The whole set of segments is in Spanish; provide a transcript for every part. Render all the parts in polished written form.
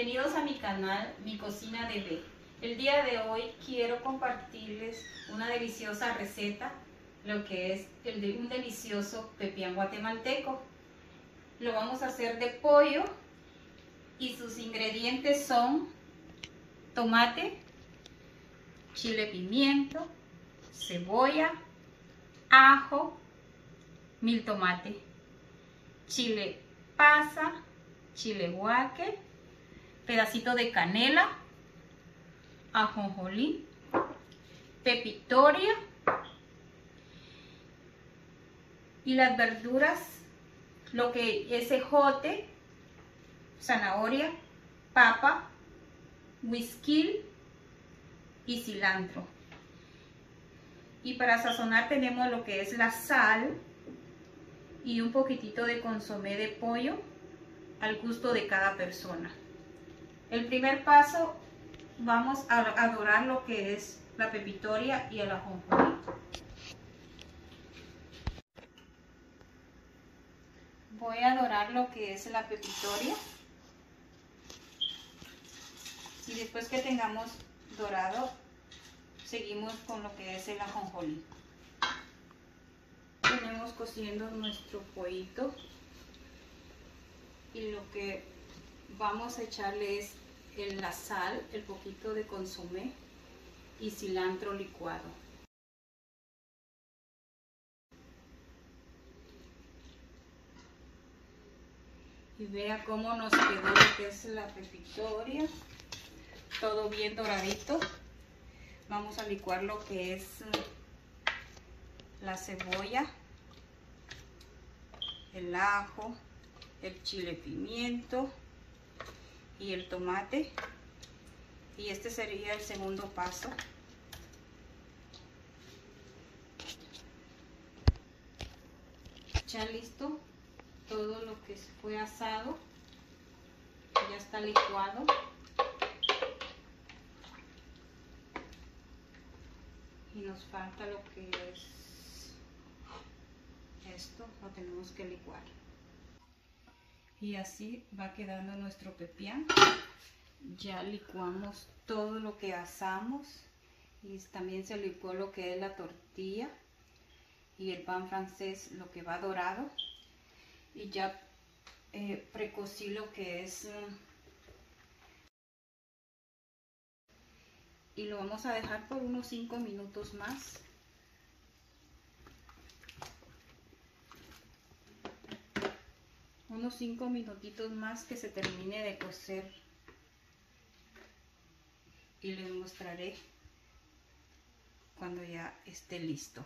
Bienvenidos a mi canal, Mi Cocina de B. El día de hoy quiero compartirles una deliciosa receta, lo que es un delicioso pepián guatemalteco. Lo vamos a hacer de pollo y sus ingredientes son tomate, chile pimiento, cebolla, ajo, mil tomate, chile pasa, chile guaque, pedacito de canela, ajonjolí, pepitoria y las verduras, lo que es ejote, zanahoria, papa, huisquil y cilantro. Y para sazonar tenemos lo que es la sal y un poquitito de consomé de pollo al gusto de cada persona. El primer paso, vamos a dorar lo que es la pepitoria y el ajonjolí. Voy a dorar lo que es la pepitoria y después que tengamos dorado, seguimos con lo que es el ajonjolí. Tenemos cociendo nuestro pollito y lo que vamos a echarle es la sal, el poquito de consomé y cilantro licuado. Y vea cómo nos quedó lo que es la pepitoria, todo bien doradito. Vamos a licuar lo que es la cebolla, el ajo, el chile pimiento y el tomate. Y este sería el segundo paso. Ya listo todo lo que fue asado, ya está licuado. Y nos falta lo que es esto, lo tenemos que licuar. Y así va quedando nuestro pepián. Ya licuamos todo lo que asamos y también se licuó lo que es la tortilla y el pan francés, lo que va dorado. Y ya precocí lo que es y lo vamos a dejar por unos 5 minutos más. Unos 5 minutitos más que se termine de cocer y les mostraré cuando ya esté listo.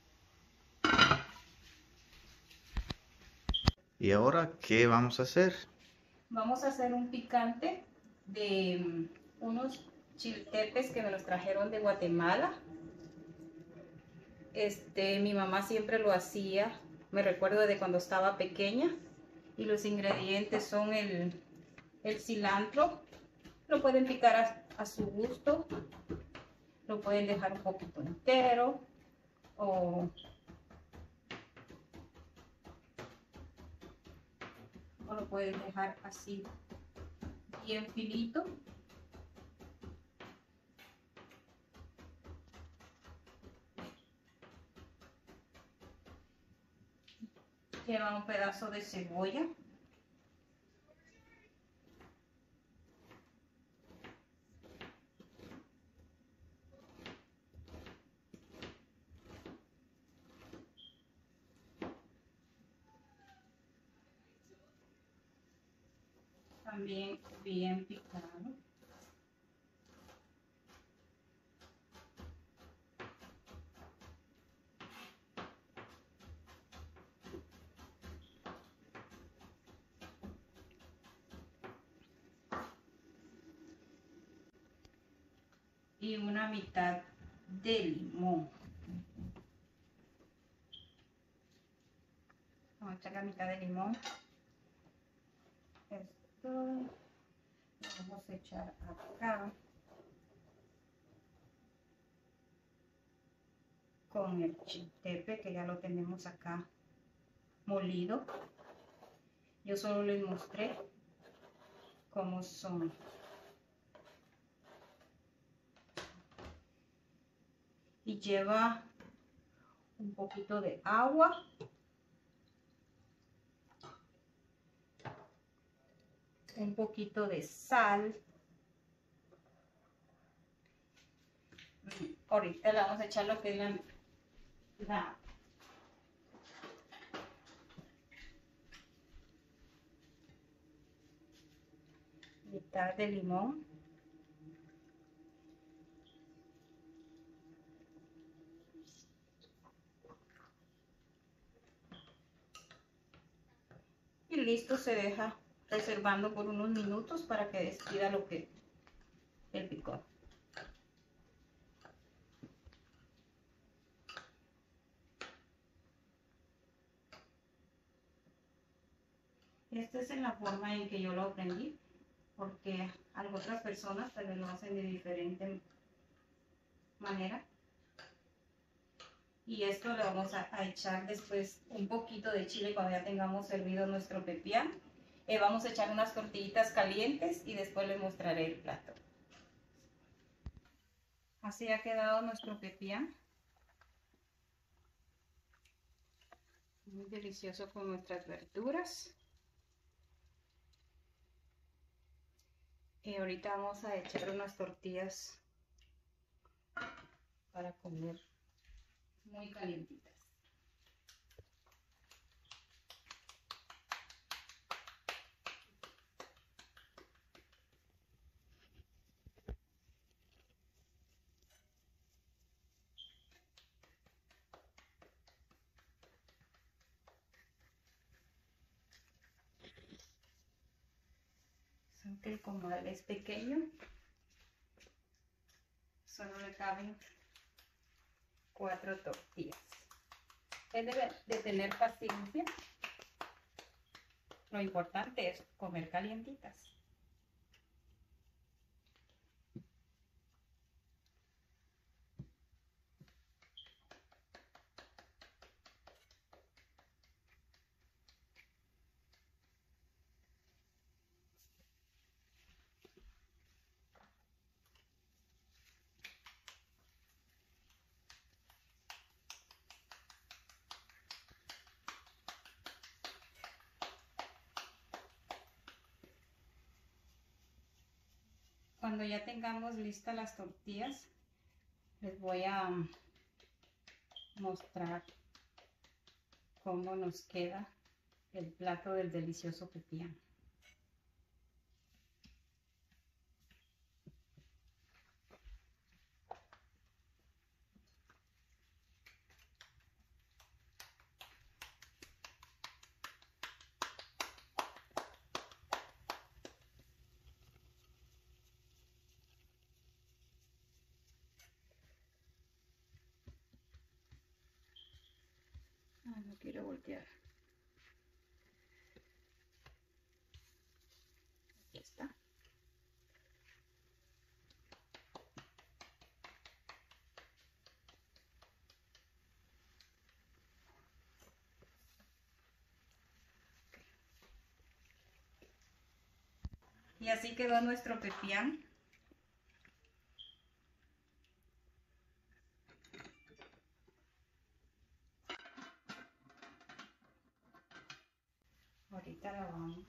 ¿Y ahora qué vamos a hacer? Vamos a hacer un picante de unos chiltepes que me los trajeron de Guatemala. Mi mamá siempre lo hacía, me recuerdo de cuando estaba pequeña. Y los ingredientes son el cilantro, lo pueden picar a su gusto, lo pueden dejar un poquito entero o lo pueden dejar así bien finito. Lleva un pedazo de cebolla. También bien picado. Y una mitad de limón. Vamos a echar la mitad de limón. Esto lo vamos a echar acá con el chiltepe que ya lo tenemos acá molido. Yo solo les mostré cómo son. Y lleva un poquito de agua. Un poquito de sal. Ahorita le vamos a echar lo que es la mitad de limón. Y listo, se deja reservando por unos minutos para que despida lo que el picor. Esta es en la forma en que yo lo aprendí, porque algunas personas tal vez lo hacen de diferente manera. Y esto le vamos a echar después un poquito de chile cuando ya tengamos servido nuestro pepián. Vamos a echar unas tortillitas calientes y después les mostraré el plato. Así ha quedado nuestro pepián. Muy delicioso con nuestras verduras. Y ahorita vamos a echar unas tortillas para comer muy calientitas. Aunque el comal es pequeño, solo le caben 4 tortillas. Es de tener paciencia. Lo importante es comer calientitas. Cuando ya tengamos listas las tortillas, les voy a mostrar cómo nos queda el plato del delicioso pepián. No quiero voltear. Aquí está. Y así quedó nuestro pepián. Ahorita lo vamos.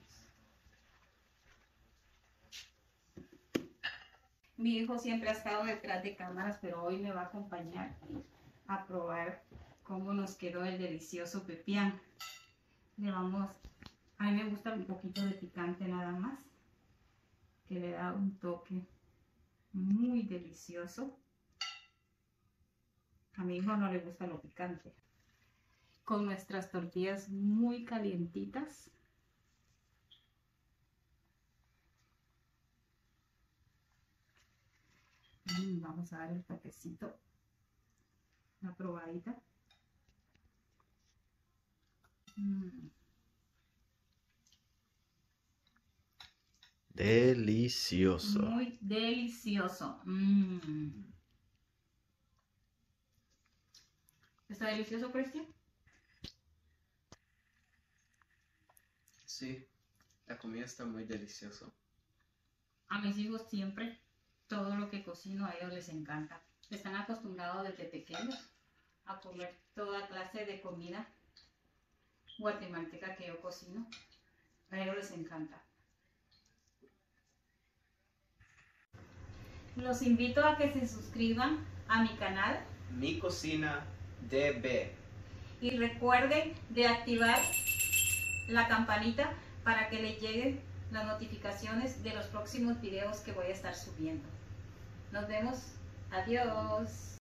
Mi hijo siempre ha estado detrás de cámaras, pero hoy me va a acompañar a probar cómo nos quedó el delicioso pepián. A mí me gusta un poquito de picante nada más, que le da un toque muy delicioso. A mi hijo no le gusta lo picante. Con nuestras tortillas muy calientitas. Vamos a dar el toquecito, una probadita. Delicioso. Muy delicioso. ¿Está delicioso, Cristian? Sí, la comida está muy deliciosa. A mis hijos siempre, todo lo que cocino a ellos les encanta. Están acostumbrados desde pequeños a comer toda clase de comida guatemalteca que yo cocino. A ellos les encanta. Los invito a que se suscriban a mi canal. Mi Cocina DB. Y recuerden de activar la campanita para que les lleguen las notificaciones de los próximos videos que voy a estar subiendo. Nos vemos. Adiós.